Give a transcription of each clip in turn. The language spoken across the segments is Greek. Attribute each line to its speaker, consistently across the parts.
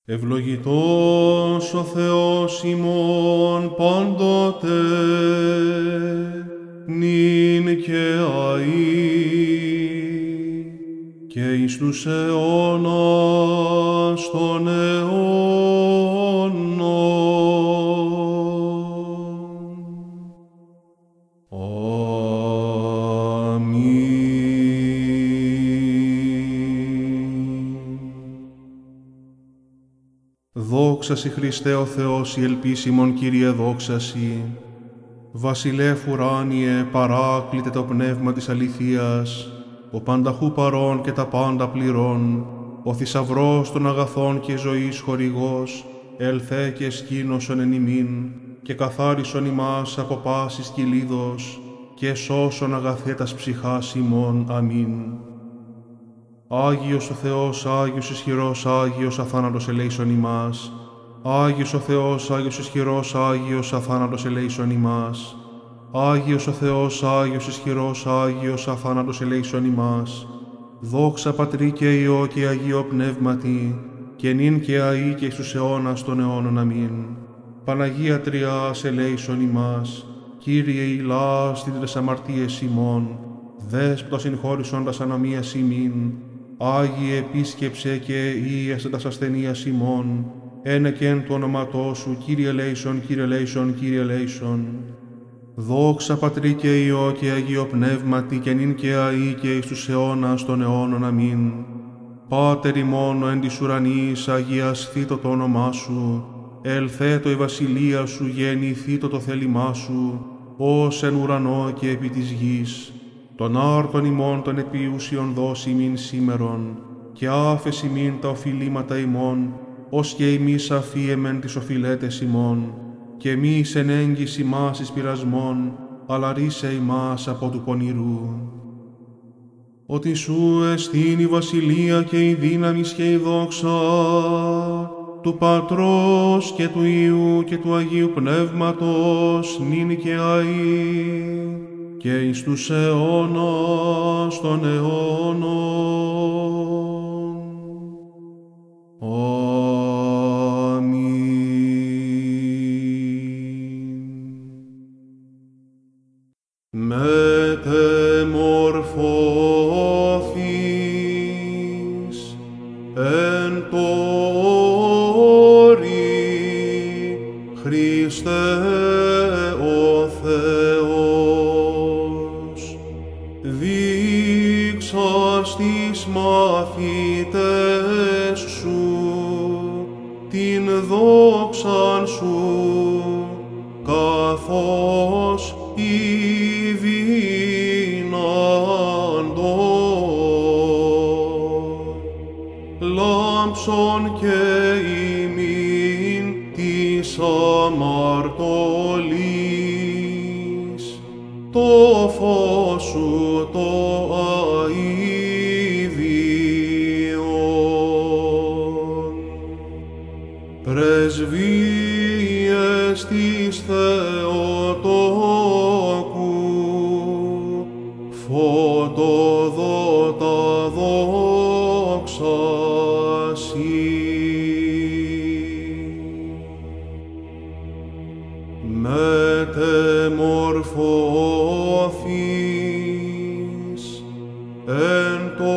Speaker 1: Ευλογητός ο Θεός ημών πάντοτε, νυν και αεί, και εις τους αιώνας των αιώνων. Δόξα σοι Χριστέ ο Θεός, η ελπίσιμον Κύριε, δόξα σοι. Βασιλεύ ουράνιε, παράκλητε το πνεύμα της αληθείας, ο πανταχού παρών και τα πάντα πληρών, ο θησαυρός των αγαθών και ζωής χορηγός, ελθέ και σκήνωσον εν ημίν, και καθάρισον ημάς από πάσης κυλίδος, και σώσον αγαθέ τας ψυχάς ημών. Αμήν. Άγιος ο Θεός, Άγιος ισχυρός, Άγιος αθάνατος ελέησον ημάς. Άγιος ο Θεός, Άγιος ισχυρός, Άγιος αθάνατος ελέησον ημάς. Άγιος ο Θεός, Άγιος ισχυρός, Άγιος αθάνατος ελέησον ημάς. Δόξα Πατρί και Υιό και Αγίο Πνεύματι, και νυν και αεί και εις τους αιώνας των αιώνων. Αμήν. Παναγία Τριάς ελέησον ημάς. Κύριε ηλάς την τρες αμαρτίες ημών, Δέσποτα συγχώρησον τας ανομίας ημίν, Άγιε επίσκεψε και ίεσε τας ασθενείας ημών, ένεκεν του ονόματός σου, Κύριε ελέησον, Κύριε ελέησον, Κύριε ελέησον. Δόξα Πατρί και Υιό και Αγίο Πνεύματι, και νυν και αεί και εις τους αιώνας των αιώνων. Αμήν. Πάτερ ημών εν της ουρανής, αγιασθήτω το όνομά σου, ελθέτω η βασιλεία σου, γεννηθήτω το θέλημά σου, ως εν ουρανό και επί της γης. Τον άρτον ημών των επιούσιων δώσει ημίν σήμερον, και άφες ημίν τα οφειλήματα ημών, ως και ημείς αφίεμεν τις οφειλέτες ημών, και μη εις ενέγγις ημάς εις πειρασμών, αλλά ρίσε ημάς από του πονηρού. Ότι σου εστίν η βασιλεία και η δύναμις και η δόξα, του Πατρός και του Υιού και του Αγίου Πνεύματος, νυν και αεί, και εις τους αιώνας των αιώνων. Αμήν. Μετεμορφώθης εν το όρη, Χριστέ ο Θεός, δείξας τις μαθητές σου την δόξαν σου, καθώς ειδύναντο λάμψον και ημίν της αμαρτωλής, το φως σου το αηδίον. Πρεσβείες της Θεοτόκου, φωτοδότα δόξα σοι. Μετεμορφώθης εν το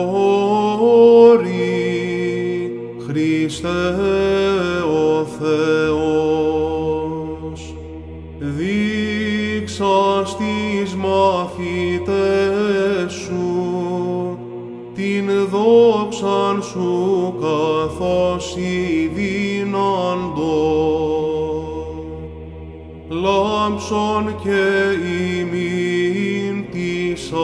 Speaker 1: όρη, Χριστέ ο Θεός, δείξας τις μαθητές σου την δόξαν σου, καθώς ειδύναντο λάμψον και ημίν της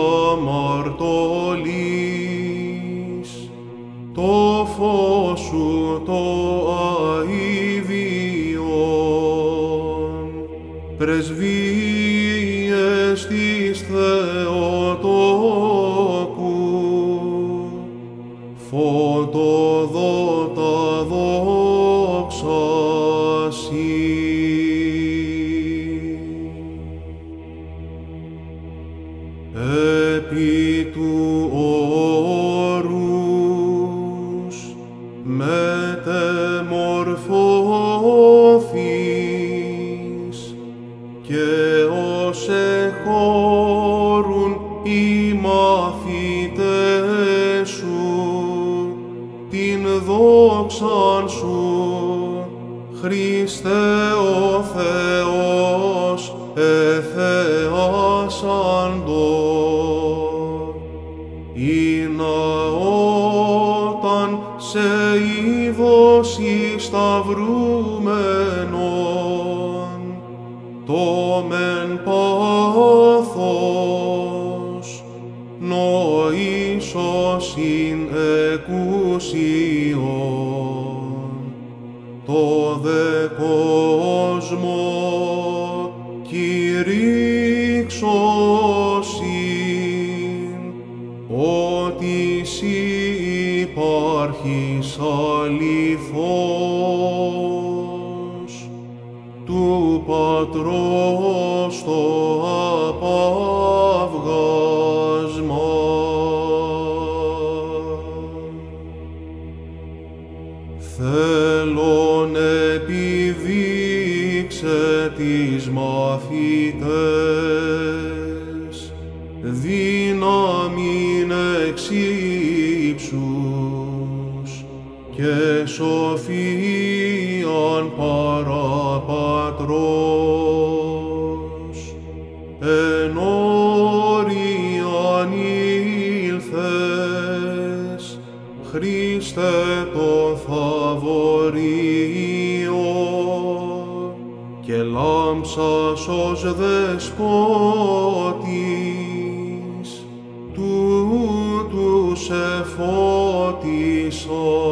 Speaker 1: αμαρτωλής, το φως σου το αηδίον. Πρεσβείες της Θεοτόκου, φωτοδότα δόξα σοι. Επί του όρους μετεμορφώθης προσεχώρουν οι μαθητές σου, την δόξαν σου, Χριστέ ο Θεός, εθεάσαντο. Όταν σε είδωση σταυρούμενον, το μεν πάθος νοήσωσιν εκούσιον, το δε κόσμο κηρύξωσιν, ότι σοι υπάρχεις αληθώς, του Πατρός το απαύγασμα. Θέλον επιδείξε τις μαθητές δύναμιν εξ ύψους και σοφίαν παραπατρός, εν όριαν ήλθες, Χριστέ το Θαβορείο, και λάμψας ως δεσπότης, τούτου σε φώτισας.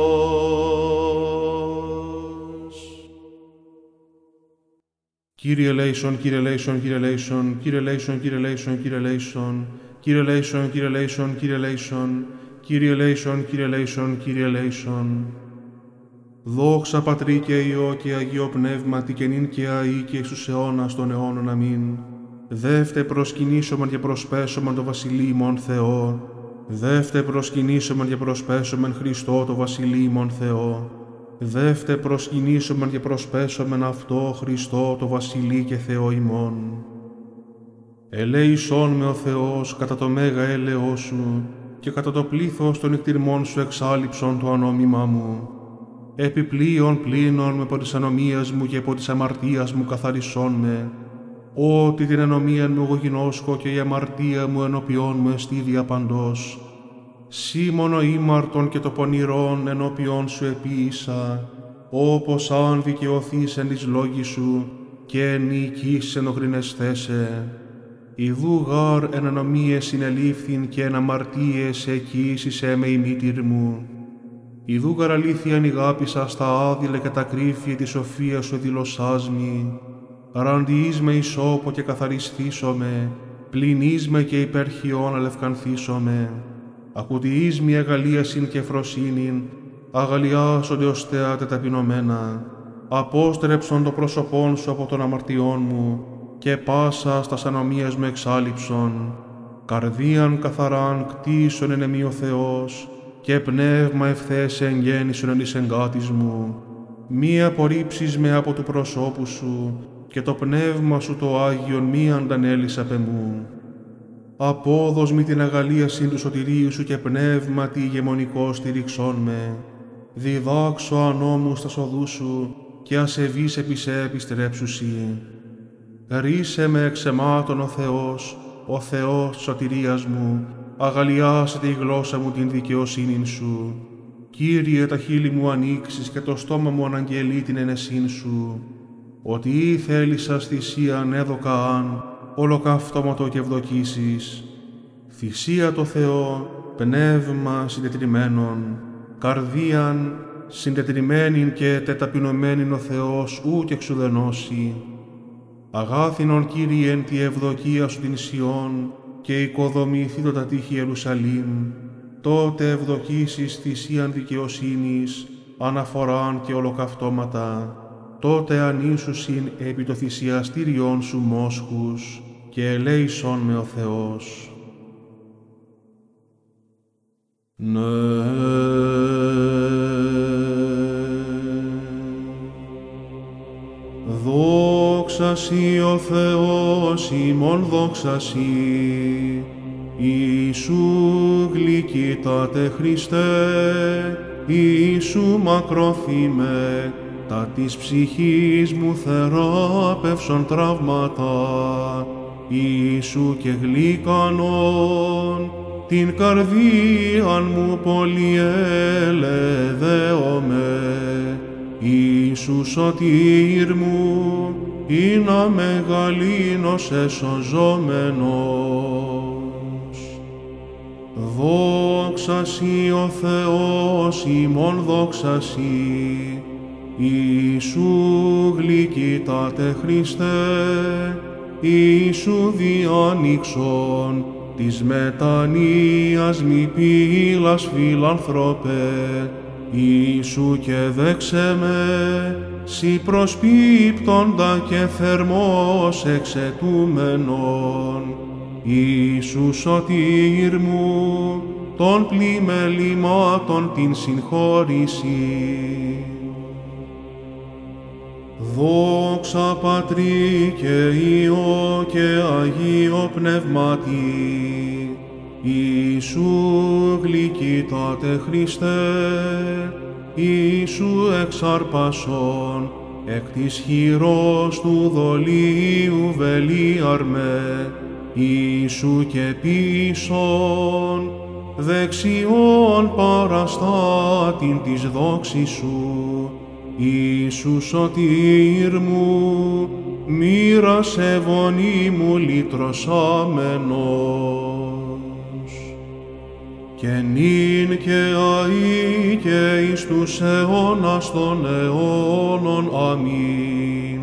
Speaker 1: Κύριε ελέησον, Κύριε ελέησον, Κύριε ελέησον, Κύριε ελέησον, Κύριε ελέησον, Κύριε ελέησον, Κύριε ελέησον, Κύριε ελέησον, Κύριε ελέησον, Κύριε ελέησον, Κύριε ελέησον, Κύριε ελέησον. Δόξα Πατρί και Υιό και Αγίο Πνεύματι και νυν και αεί και εις τους αιώνας των αιώνων. Αμήν. Δεύτε προσκυνήσομεν και προσπέσομεν το Βασιλεί ημών Θεό. Δεύτε προσκυνήσομεν και προσπέσομεν Χριστό το Βασιλεί ημών Θεό. Δεύτε προσκυνήσομεν και προσπέσομεν αυτό Χριστό το Βασιλεί και Θεό ημών. Ελέησόν με ο Θεός κατά το μέγα έλεος σου και κατά το πλήθος των εκτιρμών σου εξάλειψον το ανόμημά μου. Επιπλέον πλήνων με από της ανομίας μου και από της αμαρτίας μου καθαρισόν με, ότι την ανομία μου εγώ γινώσκω και η αμαρτία μου ενώπιόν μου εστί διαπαντός. Σήμωνο ήμαρτον και το πονηρόν ενώπιόν σου επίησα, όπως αν δικαιωθείς εν της λόγης σου και εν οικής ενοχρινεσθέσαι. Ιδού γάρ εν ανομίες συνελήφθην και εν αμαρτίες εκοίησισέ με η μήτηρ μου. Ιδού γάρ αλήθειαν ηγάπησα στα άδειλα και τα κρύφια της σοφίας σου δηλωσάς μη. Ραντιείς με ισόπο και καθαρισθήσομαι, πληνείς με και υπερχιών αλευκανθήσομαι. Ακουτιείς μη αγαλίασιν και φροσύνην, αγαλιάσονται ως θεάτε ταπεινωμένα. Απόστρεψον το πρόσωπόν σου από των αμαρτιών μου και πάσα στας ανομίας μου εξάλειψον. Καρδίαν καθαράν κτίσον εν εμεί ο Θεός και πνεύμα ευθές εγγέννησον εν εις εγκάτης μου. Μη απορρίψεις με από του προσώπου σου και το πνεύμα σου το Άγιον μη αντανέλεις απ' εμού. Απόδος μη την αγαλίασιν του σωτηρίου σου και πνεύματι ηγεμονικό στηριξών με. Διδάξω ανώμους στα οδούς σου και ασεβείς επί σε επιστρέψουσι. Ρίσε με εξαιμάτων ο Θεός της σωτηρίας μου, αγαλιάσε τη γλώσσα μου την δικαιοσύνην σου. Κύριε, τα χείλη μου ανοίξεις και το στόμα μου αναγγελεί την ενεσύν σου. Ότι ή θέλησας θυσίαν έδωκα αν, ολοκαύτωματο και ευδοκίσεις. Θυσία το Θεό, πνεύμα συντετριμένον, καρδίαν συντετριμένην και τεταπεινωμένην ο Θεός ου και εξουδενώσει. Αγάθινον Κύριε εν τη ευδοκία σου την Σιών και οικοδομηθεί το τα τείχη Ιερουσαλήμ, τότε ευδοκίσεις θυσίαν δικαιοσύνης, αναφοράν και ολοκαυτώματα, τότε ανήσουσιν επί το θυσιαστήριον σου μόσχους και ελέησον με ο Θεός. Ναι. Δόξα Δόξα Σοι ο Θεός ημών, δόξα Σοι. Ιησού γλυκύτατε Χριστέ, Ιησού μακρόθυμε, τα της ψυχής μου θεράπευσον τραύματα. Ιησού και γλύκανον, την καρδίαν μου πολυελεδέομαι. Ιησού σωτήρ μου, είναι μεγαλύνος εσωζόμενος. Δόξα Σοι ο Θεός ημών, δόξα Σοι. Ιησού γλυκύτατε Χριστέ, Ιησού διάνοιξον της μετανοίας μη πύλας φιλανθρώπε. Ιησού και δέξε με, Σοι προσπίπτοντα και θερμός εξαιτούμενον. Ιησού σωτήρ μου, των πλημελημάτων την συγχώρηση. Δόξα Πατρί και Υιό και Αγίο Πνεύματι. Ιησού γλυκύτατε Χριστέ, Ιησού εξάρπασον, εκ της χειρός του δολίου βελίαρμε. Ιησού και πίσων, δεξιόν παραστάτην της δόξης Σου. Ιησού σωτήρ μου, μοίρας ευωνή μου λυτρωσάμενος. Και νυν και αεί και εις τους αιώνας των αιώνων. Αμήν.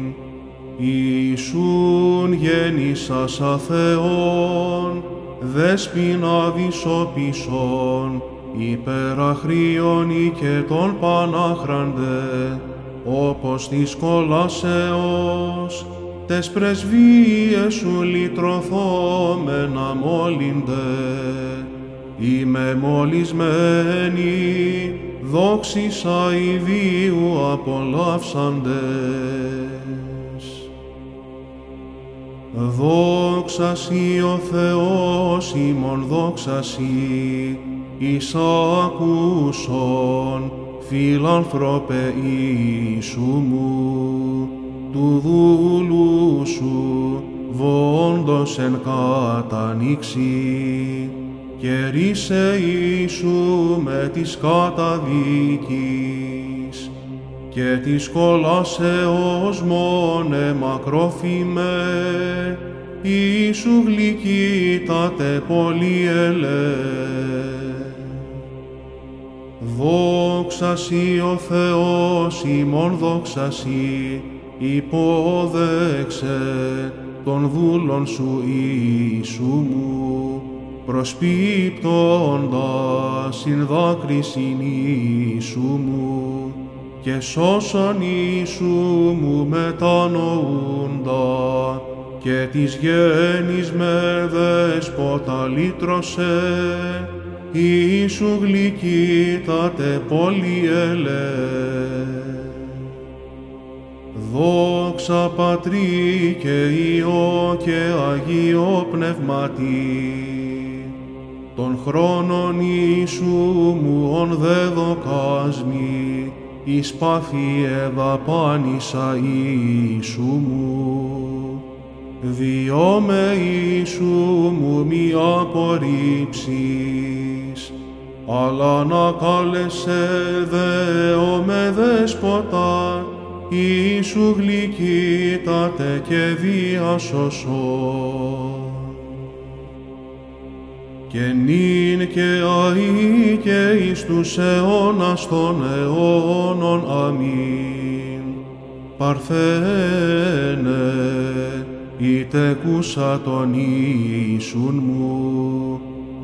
Speaker 1: Ιησούν γέννησας αθεών, δέσποινα δισοπισών, υπεραχρίωνη και των πανάχραντε, όπως της κολάσεως, τες πρεσβείες Σου λυτρωθώμενα μόλυνται. Είμαι μολυσμένη, δόξησα ιδίου απολαύσαντες. Δόξα Σοι ο Θεός ημών, δόξα Σοι. Εισάκουσον, φιλανθρώπε Ιησού μου, του δούλου Σου βόντος εν κατανήξη, και ρίσε Ιησού με της καταδίκης, και της κολάσεως μόνε μακρόθυμε. Ιησού γλυκύτατε πολυελέ. Δόξα Σοι ο Θεός ημών, δόξα Σοι. Υπόδεξε των δούλων Σου Ιησού μου, προσπίπτοντας συν δάκρυσιν Ιησού μου, και σώσαν Ιησού μου μετανοούντα, και της γέννης με δέσποτα λύτρωσε. Ιησού γλυκύτατε πολυελέ. Δόξα Πατρί και Υιό και Αγίο Πνεύματι. Των χρόνων Ιησού μου ον δεδοκάσμη, εις πάθη εδαπάνησα Ιησού μου. Διώ με Ιησού μου μη απορρίψεις, αλλά να κάλεσαι δεώ με δέσποτα. Ιησού γλυκύτατε και διάσωσον. Και νυν και αεί και εις τους αιώνας των αιώνων. Αμήν. Παρθένε, ητεκούσα τον Ιησούν μου,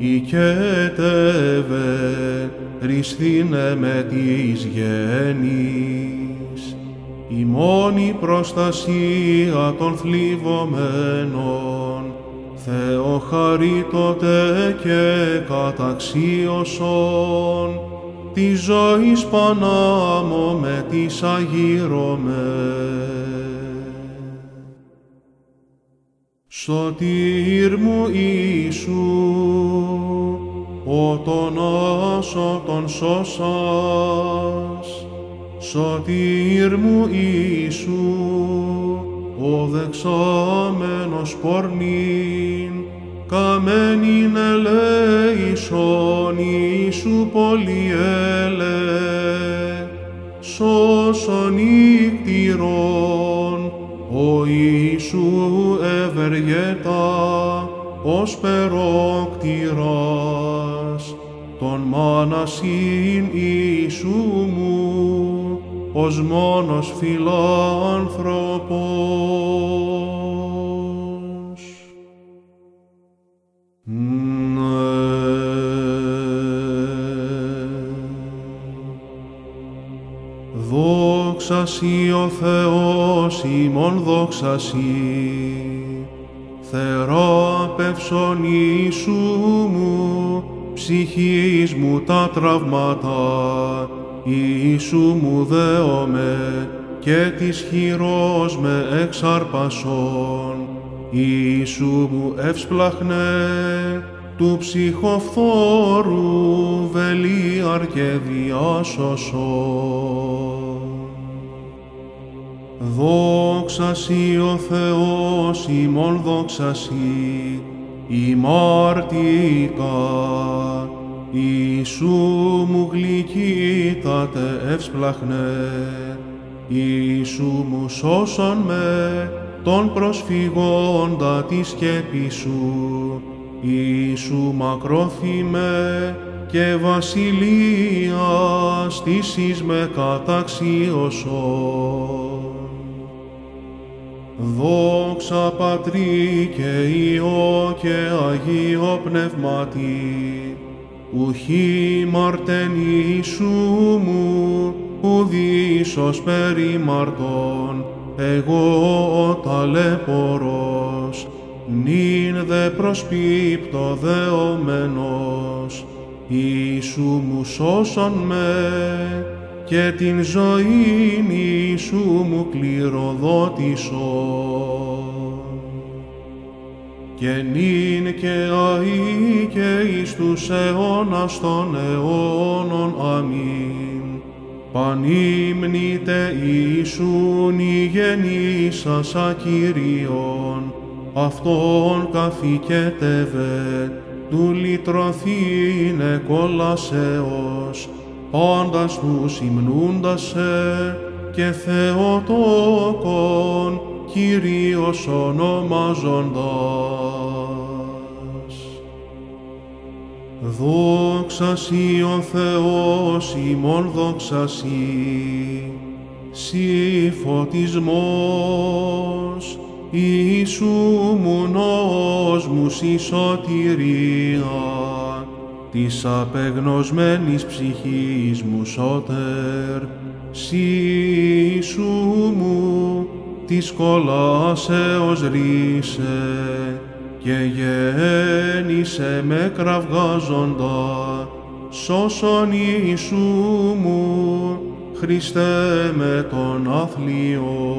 Speaker 1: οικέτευε, ρυσθήνε με της γέννης, η μόνη προστασία των θλιβωμένων, Θεοχαρίτωτε και καταξίωσον, τη ζωής πανάμω με της αγύρωμε. Σωτήρ μου Ιησού, ο τον άσωτον σώσας. Σωτήρ μου Ιησού, ο δεξάμενος πορνήν, καμένην ελέησον Ιησού πολυέλε, σώσον νύκτηρον, ο Ιησού ευεργέτα, ως περόκτηρας, τον μάνασιν Ιησού μου, ως μόνος φιλάνθρωπος. Δόξα σοι ο Θεός ημών, δόξα σοι, θεράπευσον Ιησού μου, ψυχής μου τα τραύματα, Ιησού μου δέομαι και της χειρός με εξάρπασον, Ιησού μου ευσπλαχνέ, του ψυχοφθόρου βελίαρ και διάσωσον. Δόξα σοι ο Θεός ημών, δόξα σοι, ημάρτικα, Ιησού μου γλυκύτατε ευσπλαχνέ, Ιησού μου σώσον με, τον προσφυγόντα τη σκέπη σου, Ιησού μακρόθυμε και βασιλείας της εις με καταξίωσον. Δόξα Πατρί και Υιό και Αγίο Πνεύματι, ουχή μαρτεν Ιησού μου, ουδήσος περιμαρτών, εγώ ο ταλαιπωρός, νυν δε προσπίπτω δεωμένος, Ιησού μου σώσον με, και την ζωήν Ιησού μου κληροδότησον. Και νυν και αεί και εις τους αιώνας των αιώνων. Αμήν. Πανύμνητε Ιησούν η γεννήσασα Κύριον, αυτόν καθηκέτευε, του λυτρωθήνε κολασσέως, πάντας τους υμνούντας σε, και Θεοτόκον Κύριος ονομάζοντας. Δόξα σοι ο Θεός ημών, δόξα σοι, σοι φωτισμός, Ιησού μου νόος μου σοι σωτηρία, της απεγνωσμένης ψυχής μου σώτερ, σοι Ιησού μου, της κολάσεως ρίσε, και γέννησε με κραυγάζοντα, σώσον Ιησού μου, Χριστέ με τον άθλιο.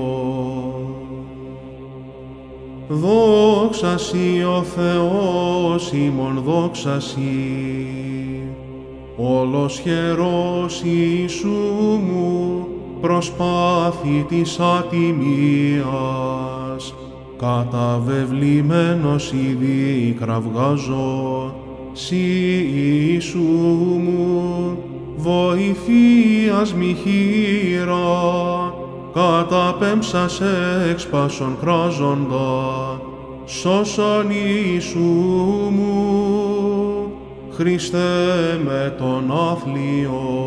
Speaker 1: Δόξα σοι ο Θεός ημών, δόξα σοι, όλος χερός Ιησού μου, προσπάθη της ατιμίας, καταβεβλημένος ήδη κραυγάζω, σοι Ιησού μου, βοηθείας μη χείρα, καταπέμψας έξπασον κράζοντα, σώσον Ιησού μου, Χριστέ με τον άθλιο.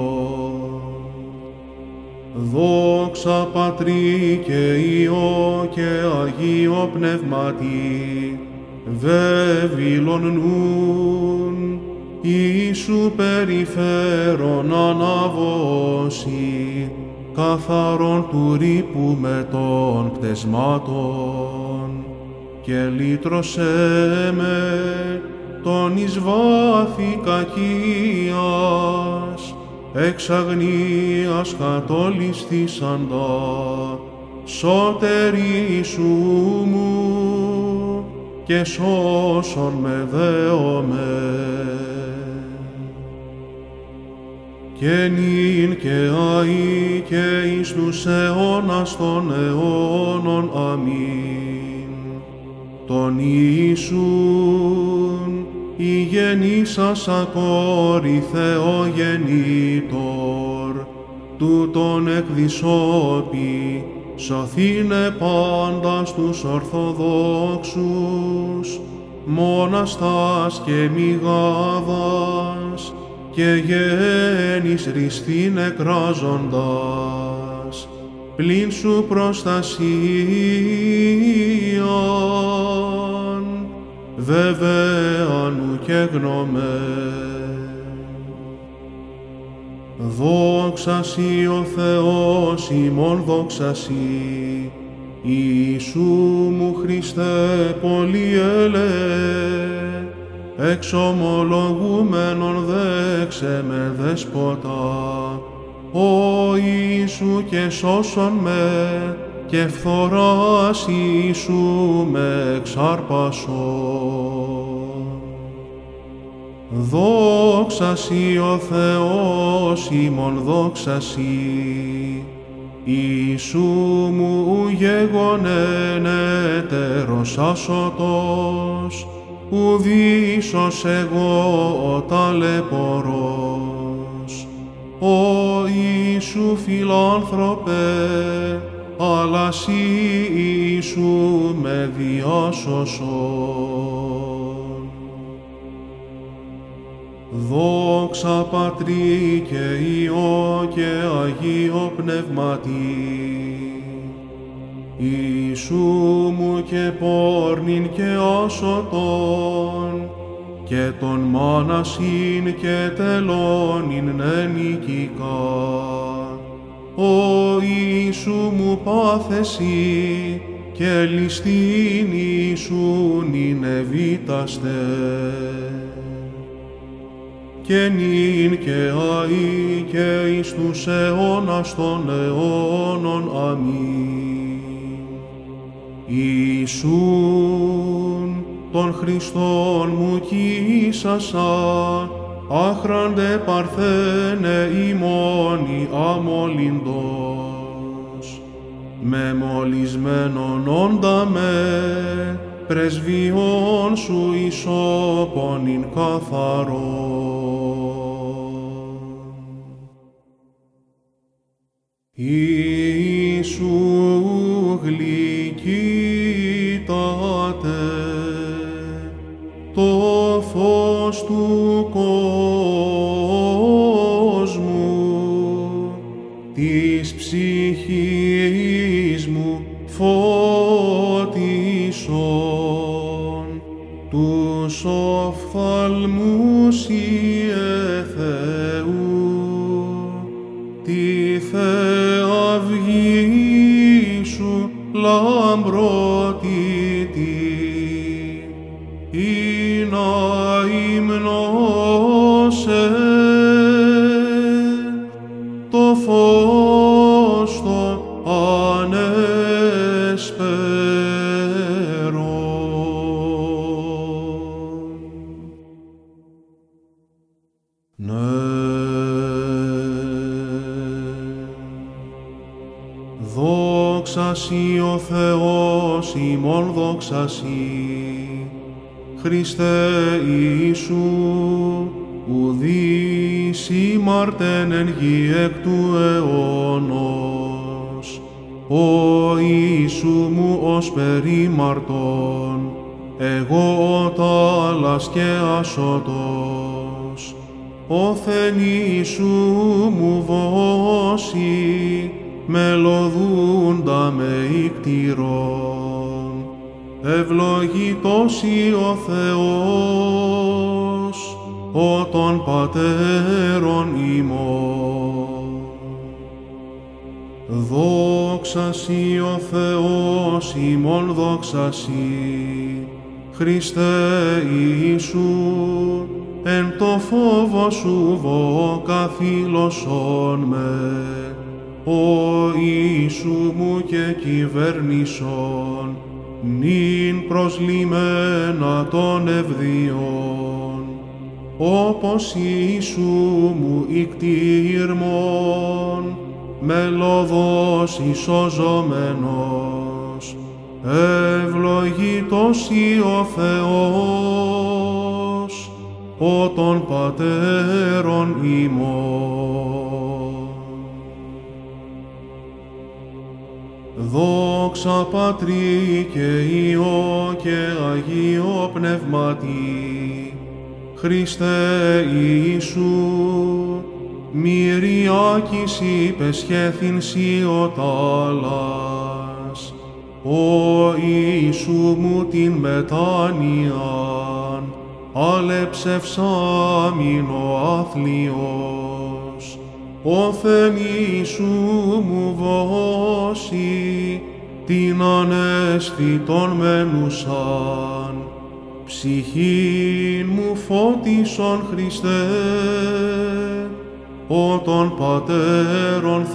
Speaker 1: Δόξα Πατρί και Υιό και Αγίο Πνεύματι, βέβηλον νουν, Ιησού περιφέρον αναβώσει, καθαρόν του ρήπου με των πτεσμάτων, και λύτρωσέ με τον εις βάθη κακίας, εξ αγνίας κατολισθήσαντα, σώτερ Ιησού μου, και σώσον με δέομαι. Και νυν και αεί και εις τους αιώνας των αιώνων. Αμήν. Τον Ιησούν, η γεννήσασα κόρη Θεογεννήτωρ, τούτον εκδισώπη, σωθήνε πάντα στους Ορθοδόξους, μόναστας και μηγάδας, και γέννης ριστήν εκράζοντας, πλην σου προστασίαν, βέβαιαν ουκ γνώμε. Δόξα σοι ο Θεός ημών, δόξα σοι, Ιησού μου Χριστέ πολυέλε, εξομολογούμενον δέξε με δέσποτα, ο Ιησού και σώσον με, και φθοράς Ιησού με εξάρπασον. Δόξα σοι ο Θεός ημών, δόξα σοι, Ιησού μου γεγονέν έτερος άσωτος, ουδήσος εγώ ο ταλαιπωρός. Ο Ιησού φιλάνθρωπε, αλλά σοι Ιησού με διάσωσον. Δόξα Πατρί και Υιό και Αγίο Πνεύματι, Ιησού μου και πόρνην και άσωτον, και τον μάνασιν και τελώνην νενικικά. Ο Ιησού μου πάθεσι, και ληστήν Ιησούν είναι βήταστε. Και νυν και αεί και εις τους αιώνας των αιώνων. Αμήν. Ιησούν τον Χριστόν μου κοίσασα, άχραντε παρθένε ημώνη αμολυντός. Με μολυσμένον όντα με, πρεσβειών σου ισόπονην καθαρόν. Ιησού γλυκύτατε, το φως του κόσμου, της ψυχής μου φώτισον, τους οφθαλμούς Ιε Θεού, τη θεαυγή σου λαμπρότητη, ή να υμνώσε το φως το ανέσπερον. Δόξα σοι ο Θεός ημών, δόξα σοι, Χριστέ Ιησού, ουδείς ήμαρτεν εν γη εκ του αιώνος. Ο Ιησού μου ως περίμαρτον, εγώ ο τάλας και άσωτος. Όθεν Ιησού μου βώσει, μελωδούντα με ικτηρών. Ευλογητός ο Θεός, ο των πατέρων ημών. Δόξα σοι ο Θεός ημών, δόξα σοι, Χριστέ Ιησού, εν το φόβο σου βοκαθήλωσον με. Ο Ιησού μου και κυβέρνησον, νυν προσλημμένα των ευδίων, όπως Ιησού μου ικτήρμον, μελωδός ισοζωμένος, ευλογητός ή ο Θεός, ο των πατέρων ημών. Δόξα Πατρί και Υιό και Αγίο Πνεύματι, Χριστέ Ιησού, μυριάκης υπεσχέθην σοι ο τάλας, ο Ιησού μου την μετάνοιαν, αλεψευσάμην ο άθλιος, όθεν Ιησού μου βώσει, την ανέσθητον μένουσαν, ψυχήν μου φώτισον Χριστέ, ο των πατέρων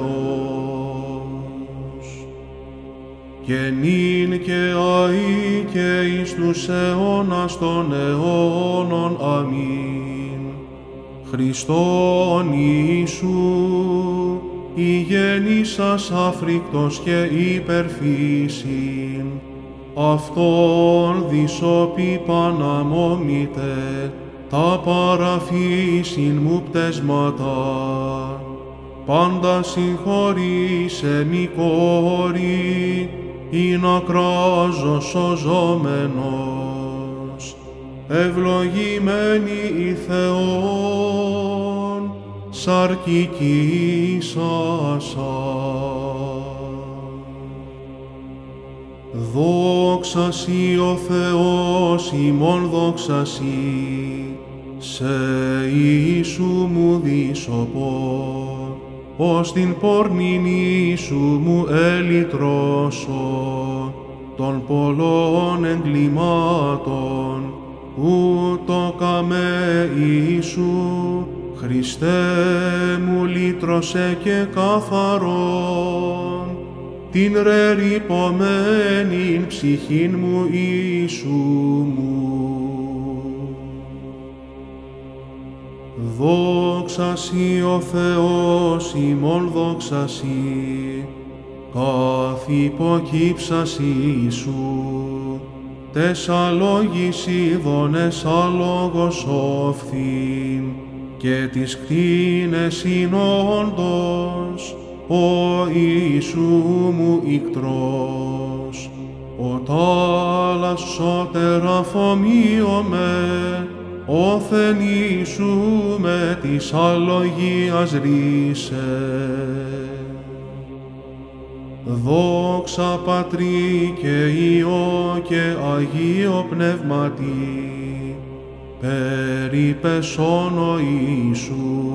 Speaker 1: Θεός. Και νυν και αεί και εις τους αιώνας των αιώνων. Αμήν. Χριστόν Ιησού, ηγενήσας αφρίκτος και υπερφύσιν, αυτόν δισόπι παναμόμητε τα παραφύσιν μου πτέσματα, πάντα συγχωρήσε μη κόρη, ή να κράζω σωζόμενος, ευλογημένη η Θεόν, σαρκικήσασα. Δόξα Σοι ο Θεός ημών, δόξα Σοι, σε Ιησού μου δίσοπο, ως την πόρνην Ιησού μου ελυτρώσω, των πολλών εγκλημάτων, ούτω καμέ Ιησού, Χριστέ μου λύτρωσε και καθαρόν, την ρε ρυπωμένην ψυχήν μου Ιησού μου. Δόξα Σοι ο Θεός ημών, δόξα Σοι, καθ' υποκύψας Ιησού, τες αλόγης ειδώνες αλόγος όφθην, και τις κτίνες συνόντος, ο Ιησού μου ικτρός, ο τάλας σώτερα φομίωμε, όθεν Ιησού με της αλογίας ρίσε. Δόξα Πατρί και Υιό και Αγίο Πνεύματι, περιπεσόν ο Ιησού,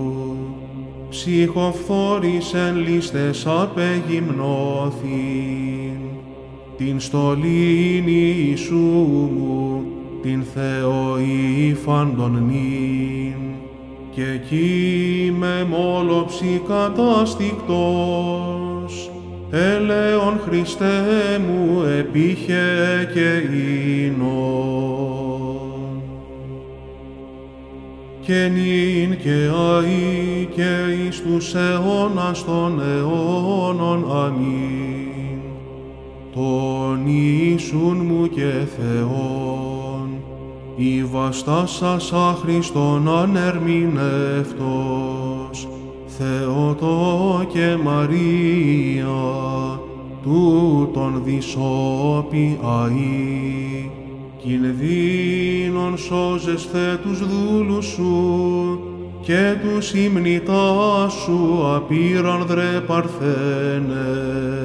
Speaker 1: ψυχοφθόρησεν λίστες απεγυμνώθην, την στολήν Ιησού μου, την Θεοήφαντον νυν, και εκεί με μόλοψη καταστικτός, έλεον Χριστέ μου επίχε και ίνον. Και νυν και αεί και εις τους αιώνας των αιώνων. Αμήν. Τον Ιησούν μου και Θεόν, η βαστάσας άχρηστον ανερμηνεύτος, Θεοτό και Μαρία, τούτον δισόπι αεί, κινδύνων σώζεσθε τους δούλους σου, και τους υμνητάς σου απείρανδρε Παρθένε.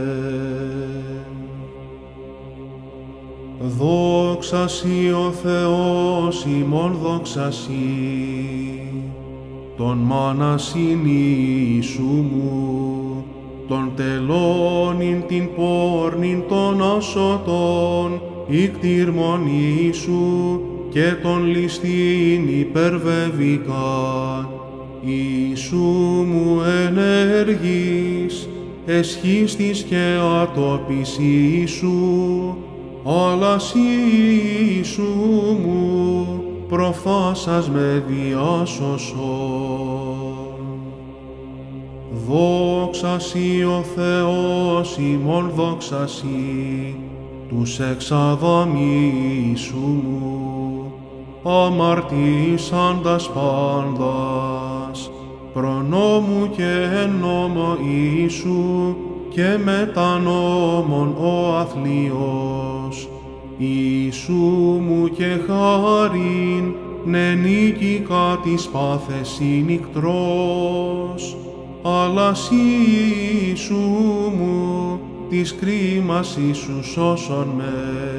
Speaker 1: Δόξα Σοι ο Θεός ημών, δόξα Σοι, τον μάνασιν Ιησού μου, τον τελώνην την πόρνην των ασωτών, ικτήρμον Ιησού και τον ληστήν υπερβεβικά. Ιησού μου ενεργής, εσχίστης και ατόπις Ιησού, Άλλας Ιησού μου, προφθάσας με διάσωσον. Δόξα Σοι ο Θεός ημών, δόξα Σοι, τους εξαδαμίσου μου, αμαρτήσαντας πάντας, προνόμου και εν νόμο Ιησού, και μετά νόμον ο αθλίος, Ιησού μου και χάριν, νενίκηκα της πάθεσιν ικτρός, άλλας Ιησού μου, της κρίμας Ιησού σώσον με.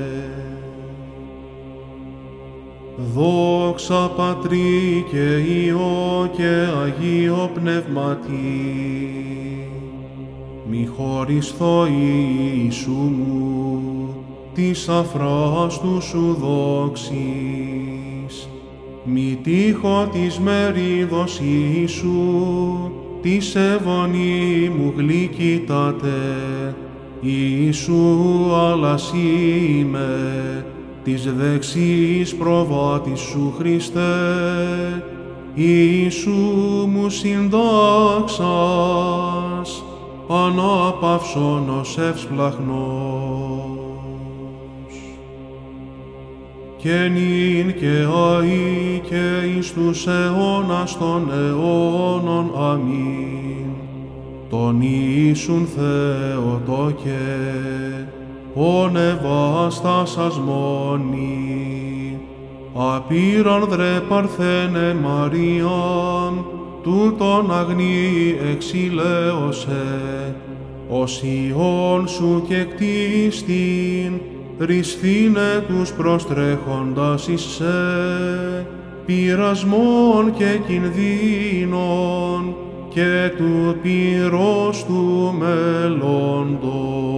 Speaker 1: Δόξα Πατρί και Υιό και Αγίο Πνεύματι, μη χωρισθώ Ιησού μου, της αφράστου σου δόξης, μη τύχω της μερίδος Ιησού, της ευωνή μου γλυκύτατε, Ιησού άλλας είμαι, της δεξής προβάτης σου Χριστέ, Ιησού μου συντάξας, ανάπαυσον ως ευσπλαχνός. Και νυν και αεί και εις τους αιώνας των αιώνων. Αμήν. Τον Ιησούν Θεοτόκε, ονεβάστασας μόνη, απείραν δρε Παρθένε Μαριάμ, τούτον αγνή εξηλαίωσε, ως Υιόν σου και κτίστην, ρυσθήνε τους προστρέχοντας εις σε, πειρασμών και κινδύνων, και του πυρός του μέλλοντος.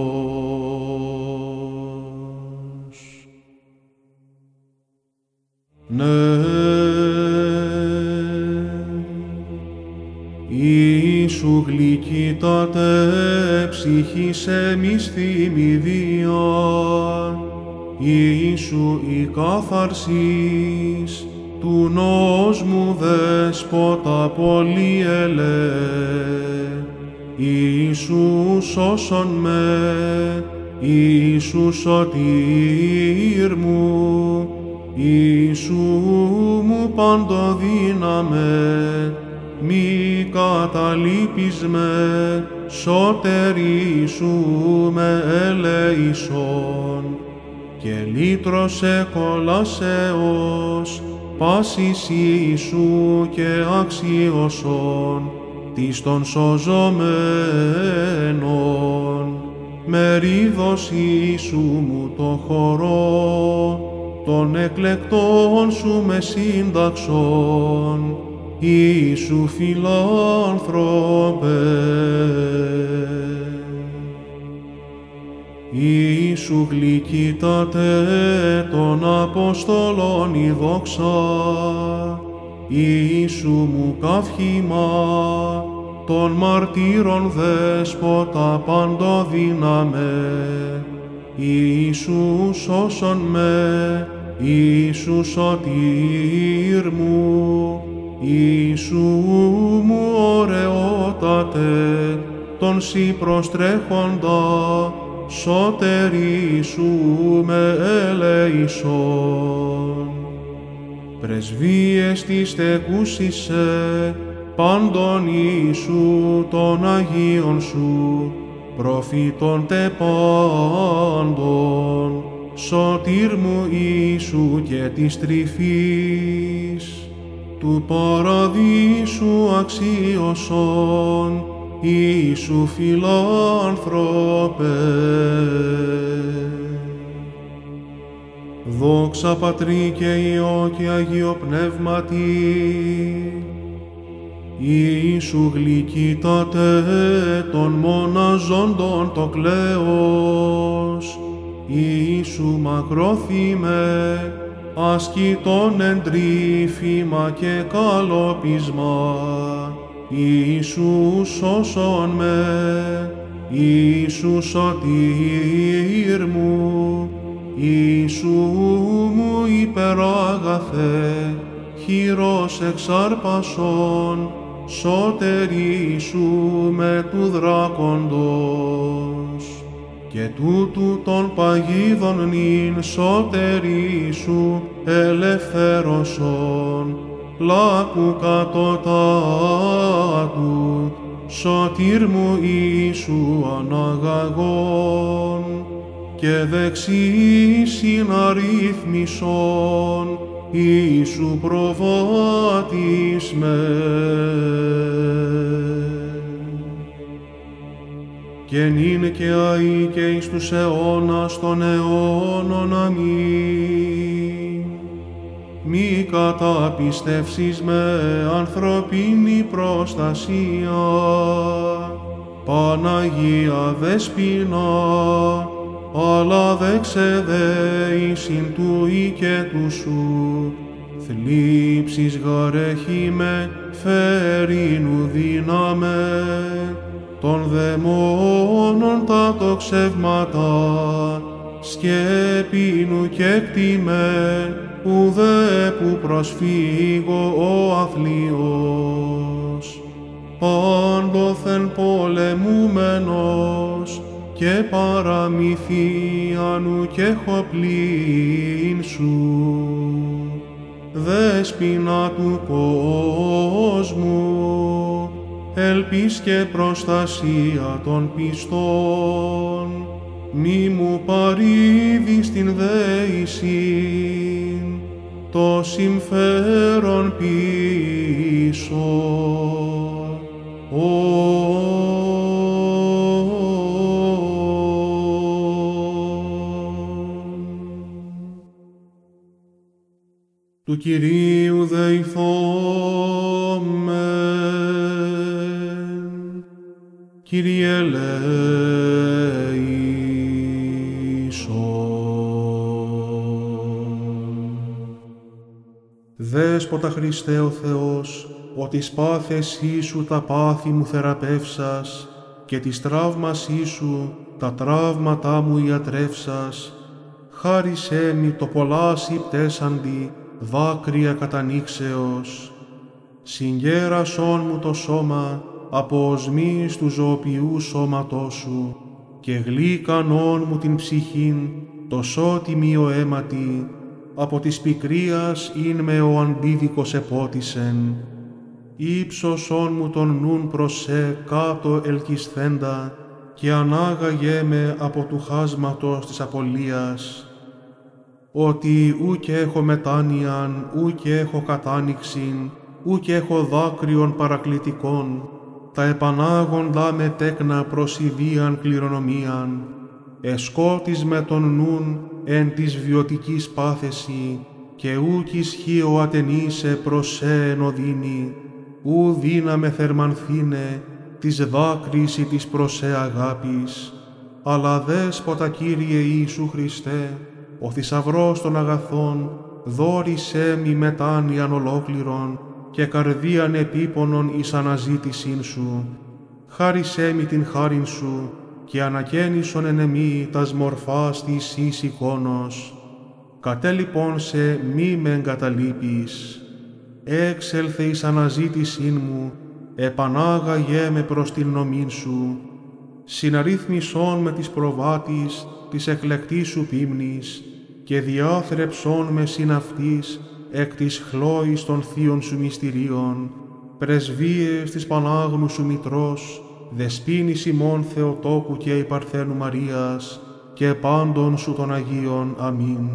Speaker 1: Ναι, Ιησού γλυκύτατε ψυχής εμείς θυμηδία, Ιησού η κάθαρσης, του νόσμου δέσποτα πολυελέ, Ιησού σώσον με, Ιησού σωτήρ μου, Ιησού μου παντοδύναμε, μη καταλείπεις με, σώτερ Ιησού με ελεησόν, και λύτρωσε κολασσέως, πάσης Ιησού και αξίωσον, της των σωζομένων, μερίδος Ιησού μου το χορό, των εκλεκτών σου με σύνταξον, Ιησού φιλάνθρωπε. Ιησού γλυκύτατε των Αποστολών η δόξα, Ιησού μου καύχημα, των μαρτύρων δέσποτα παντοδύναμε, Ιησού σώσον με, Ιησού σωτήρ μου, Ιησού μου ωραιότατε, τον σοι προστρέχοντα, σώτερ Ιησού με ελεησόν. Πρεσβείες της στεκούσισε, πάντων Ιησού των Αγίων σου, προφήτων τε πάντων, σωτήρ μου Ιησού και της τρυφής, του παραδείσου αξίωσον, Ιησού φιλάνθρωπε. Δόξα Πατρί και Υιό και Αγίο Πνεύματι, Ιησού γλυκύτατε των μοναζόντων το κλέος, Ιησού μακρόθυμε, ασκητών εντρίφημα και καλοπίσμα, Ιησού σώσον με, Ιησού σωτήρ μου, Ιησού μου υπεράγαθε, χειρός εξάρπασον, σωτερίσου με του δράκοντος. Και τούτου των παγίδων νυν σωτερίσου ελευθέρωσον, λάκου κατωτάτου, σωτήρ μου Ιησού αναγαγών, και δεξί συναρίθμησον, Ιησού προβάτης με. Και νυν και αεί και εις τους αιώνας των αιώνων. Αμήν. Μη καταπιστεύσεις με ανθρωπίνη προστασία, Παναγία Δεσποινα, αλλά δέξε δε εισιν του οίκετου σου, θλίψεις γαρέχει με φερίνου δύναμε, των δαιμόνων τα τοξεύματα, σκέπινου και κτημέν, ουδέ που προσφύγω ο αθλίος. Πάντοθεν πολεμούμενος, και παραμυθίανου και χοπλήν σου, Δέσποινα του κόσμου, ελπίς και προστασία των πιστών, μη μου παρήδεις την δέησιν, το συμφέρον πίσω. Του Κυρίου δεηθόμεν, Κύριε ελέησον. Δέσποτα Χριστέ ο Θεός, ότι σπάθεσή σου τα πάθη μου θεραπεύσας και της τραύμασή σου τα τραύματά μου ιατρεύσας, χάρισέ μη το πολλάς υπτέσαντι δάκρυα κατανοίξεως. Συγκέρασόν μου το σώμα από οσμής του ζωοποιού σώματός σου και γλύκανόν μου την ψυχήν το σώτιμη ο αίματι από της πικρίας ειν με ο αντίδικος επότισεν. Ήψωσόν μου τον νουν προς σε κάτω ελκυσθέντα και ανάγαγέ με από του χάσματος της απολίας. Ότι ούκ έχω μετάνοιαν, ούκ έχω κατάνοιξην, ούκ έχω δάκρυον παρακλητικών, τα επανάγοντα με τέκνα προς ιδίαν κληρονομίαν, εσκότης με τον νουν εν της βιωτικής πάθεση, και ούκ ισχύω ατενήσε προς σε εν οδύνη, ου δύναμε θερμανθήνε της δάκρυση της προς σε αγάπης, αλλά δέσποτα Κύριε Ιησού Χριστέ, ο θησαυρός των αγαθών, δώρισέ μη μετάνοιαν ολόκληρον και καρδίαν επίπονον εις αναζήτησήν σου. Χάρισέ μη την χάριν σου και ανακαίνισον εν εμή τας μορφάς της εις εικόνος. Κατέ λοιπόν σε μη με εγκαταλείπεις. Έξελθε εις αναζήτησήν μου, επανάγαγέ με προς την νομήν σου. Συναρρύθμισόν με της προβάτης της εκλεκτής σου πίμνης και διάθρεψόν με συν αυτής εκ της χλώης των θείων σου μυστηρίων, πρεσβείες της Πανάγνου σου Μητρός, δεσπίνης ημών Θεοτόκου και η Παρθένου Μαρίας και πάντων σου των Αγίων. Αμήν.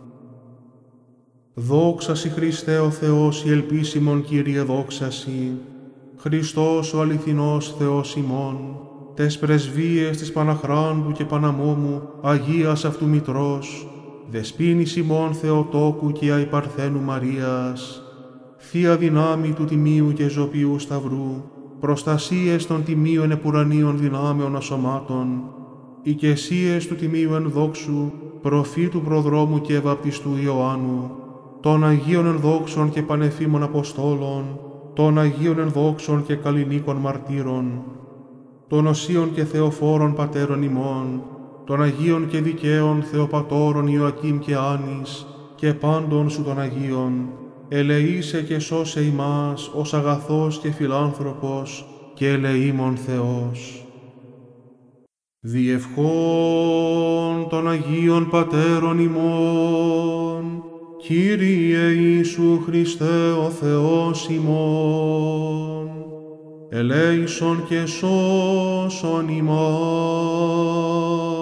Speaker 1: Δόξα σοι Χριστέ ο Θεός η ελπίσιμον Κύριε, δόξα σοι. Χριστός ο αληθινός Θεός ημών, τες πρεσβείες της Παναχράντου και Παναμόμου Αγίας αυτού Μητρός, δεσπίνης ημών Θεοτόκου και αι Παρθένου Μαρίας, Θεία δυνάμει του Τιμίου και Ζωπιού Σταυρού, προστασίες των Τιμίων επουρανίων δυνάμεων ασωμάτων, οικεσίες του Τιμίου ενδόξου, προφήτου προδρόμου και βαπτιστού Ιωάννου, των Αγίων ενδόξων και πανεφήμων Αποστόλων, των Αγίων ενδόξων και καλλινίκων μαρτύρων, των Οσίων και Θεοφόρων Πατέρων ημών, των Αγίων και δικαίων Θεοπατώρων Ιωακήμ και Άννης, και πάντων σου των Αγίων, ελεήσε και σώσε ημάς ως αγαθός και φιλάνθρωπος και ελεήμων Θεός. Διευχών των Αγίων Πατέρων ημών, Κύριε Ιησού Χριστέ ο Θεός ημών, ελέησον και σώσον ημάς.